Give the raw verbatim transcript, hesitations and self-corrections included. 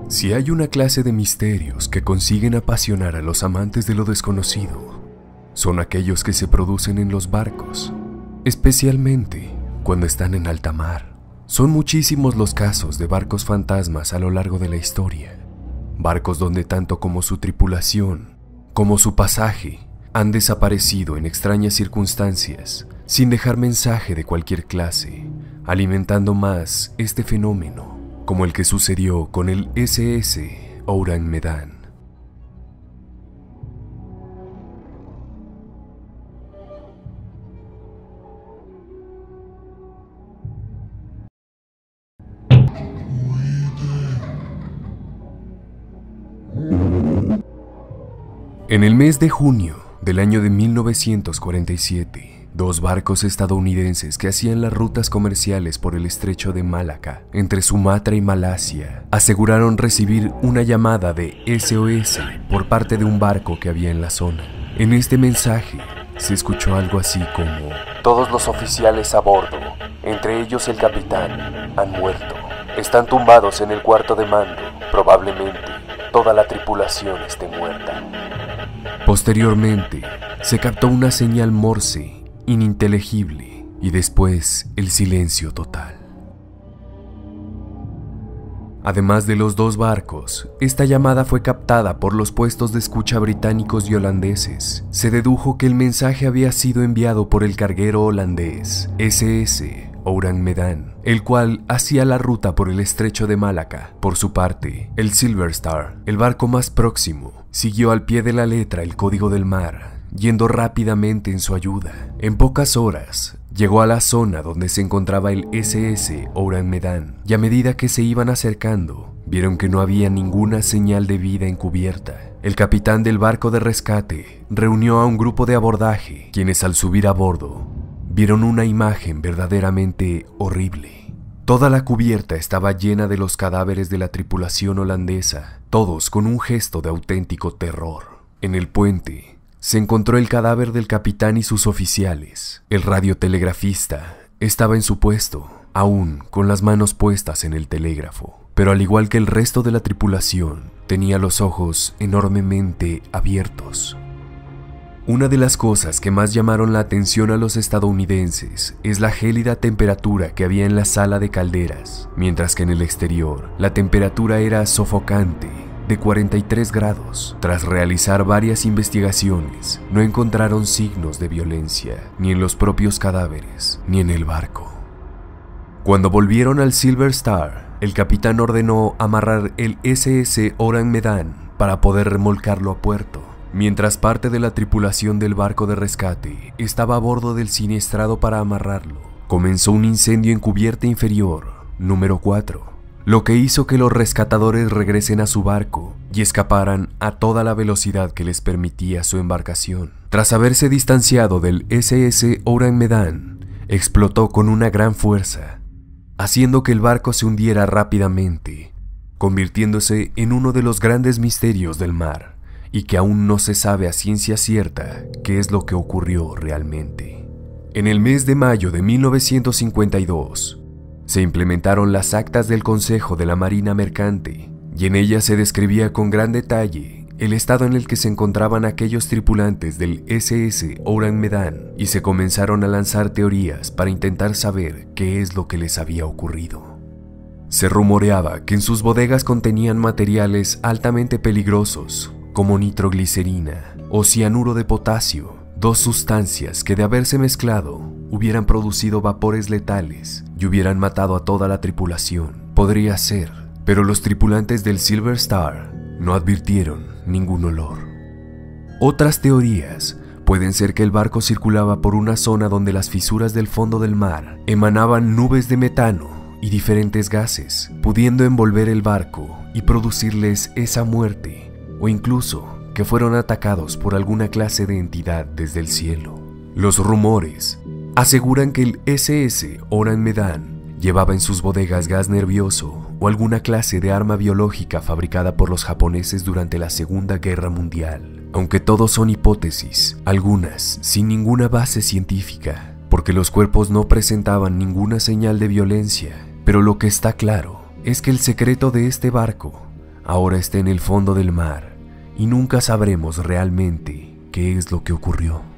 Si hay una clase de misterios que consiguen apasionar a los amantes de lo desconocido, son aquellos que se producen en los barcos, especialmente cuando están en alta mar. Son muchísimos los casos de barcos fantasmas a lo largo de la historia, barcos donde tanto como su tripulación como su pasaje han desaparecido en extrañas circunstancias, sin dejar mensaje de cualquier clase, alimentando más este fenómeno, como el que sucedió con el ese ese Orang Medan. En el mes de junio del año de mil novecientos cuarenta y siete, dos barcos estadounidenses que hacían las rutas comerciales por el estrecho de Malaca, entre Sumatra y Malasia, aseguraron recibir una llamada de ese o ese por parte de un barco que había en la zona. En este mensaje se escuchó algo así como: todos los oficiales a bordo, entre ellos el capitán, han muerto. Están tumbados en el cuarto de mando. Probablemente toda la tripulación esté muerta. Posteriormente, se captó una señal Morse ininteligible y después el silencio total. Además de los dos barcos, esta llamada fue captada por los puestos de escucha británicos y holandeses. Se dedujo que el mensaje había sido enviado por el carguero holandés ese ese Orang Medan, el cual hacía la ruta por el estrecho de Malaca. Por su parte, el Silver Star, el barco más próximo, siguió al pie de la letra el código del mar, yendo rápidamente en su ayuda. En pocas horas, llegó a la zona donde se encontraba el ese ese Orang Medan, y a medida que se iban acercando, vieron que no había ninguna señal de vida encubierta. El capitán del barco de rescate reunió a un grupo de abordaje, quienes al subir a bordo, vieron una imagen verdaderamente horrible. Toda la cubierta estaba llena de los cadáveres de la tripulación holandesa, todos con un gesto de auténtico terror. En el puente se encontró el cadáver del capitán y sus oficiales. El radiotelegrafista estaba en su puesto, aún con las manos puestas en el telégrafo, pero al igual que el resto de la tripulación, tenía los ojos enormemente abiertos. Una de las cosas que más llamaron la atención a los estadounidenses es la gélida temperatura que había en la sala de calderas, mientras que en el exterior la temperatura era sofocante, de cuarenta y tres grados. Tras realizar varias investigaciones, no encontraron signos de violencia, ni en los propios cadáveres, ni en el barco. Cuando volvieron al Silver Star, el capitán ordenó amarrar el ese ese Orang Medan para poder remolcarlo a puerto. Mientras parte de la tripulación del barco de rescate estaba a bordo del siniestrado para amarrarlo, comenzó un incendio en cubierta inferior, número cuatro, lo que hizo que los rescatadores regresen a su barco y escaparan a toda la velocidad que les permitía su embarcación. Tras haberse distanciado del ese ese Orang Medan, explotó con una gran fuerza, haciendo que el barco se hundiera rápidamente, convirtiéndose en uno de los grandes misterios del mar, y que aún no se sabe a ciencia cierta qué es lo que ocurrió realmente. En el mes de mayo de mil novecientos cincuenta y dos, se implementaron las actas del Consejo de la Marina Mercante, y en ellas se describía con gran detalle el estado en el que se encontraban aquellos tripulantes del ese ese Orang Medan, y se comenzaron a lanzar teorías para intentar saber qué es lo que les había ocurrido. Se rumoreaba que en sus bodegas contenían materiales altamente peligrosos, como nitroglicerina o cianuro de potasio, dos sustancias que de haberse mezclado hubieran producido vapores letales y hubieran matado a toda la tripulación. Podría ser, pero los tripulantes del Silver Star no advirtieron ningún olor. Otras teorías pueden ser que el barco circulaba por una zona donde las fisuras del fondo del mar emanaban nubes de metano y diferentes gases, pudiendo envolver el barco y producirles esa muerte, o incluso que fueron atacados por alguna clase de entidad desde el cielo. Los rumores aseguran que el ese ese Orang Medan llevaba en sus bodegas gas nervioso o alguna clase de arma biológica fabricada por los japoneses durante la Segunda Guerra Mundial, aunque todos son hipótesis, algunas sin ninguna base científica, porque los cuerpos no presentaban ninguna señal de violencia. Pero lo que está claro es que el secreto de este barco ahora está en el fondo del mar y nunca sabremos realmente qué es lo que ocurrió.